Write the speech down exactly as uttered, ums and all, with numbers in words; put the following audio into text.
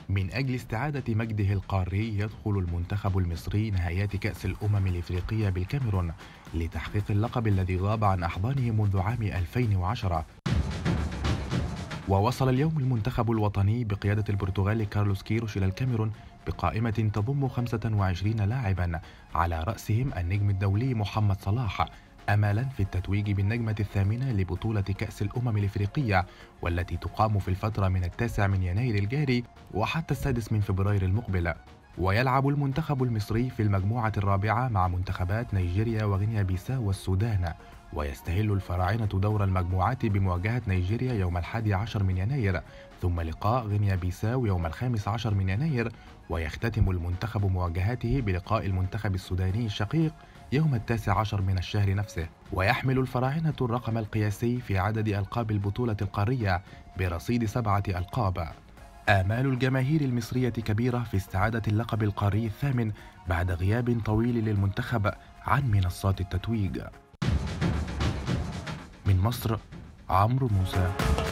من أجل استعادة مجده القاري يدخل المنتخب المصري نهائيات كأس الأمم الإفريقية بالكاميرون لتحقيق اللقب الذي غاب عن أحضانه منذ عام ألفين وعشرة. ووصل اليوم المنتخب الوطني بقيادة البرتغالي كارلوس كيروش إلى الكاميرون بقائمة تضم خمسة وعشرين لاعبا على رأسهم النجم الدولي محمد صلاح، أملا في التتويج بالنجمة الثامنة لبطولة كأس الأمم الإفريقية والتي تقام في الفترة من التاسع من يناير الجاري وحتى السادس من فبراير المقبل. ويلعب المنتخب المصري في المجموعة الرابعة مع منتخبات نيجيريا وغينيا بيساو والسودان، ويستهل الفراعنة دور المجموعات بمواجهة نيجيريا يوم الحادي عشر من يناير، ثم لقاء غينيا بيساو يوم الخامس عشر من يناير، ويختتم المنتخب مواجهاته بلقاء المنتخب السوداني الشقيق يوم التاسع عشر من الشهر نفسه. ويحمل الفراعنة الرقم القياسي في عدد ألقاب البطولة القارية برصيد سبعة ألقاب. آمال الجماهير المصرية كبيرة في استعادة اللقب القاري الثامن بعد غياب طويل للمنتخب عن منصات التتويج. من مصر، عمرو موسى.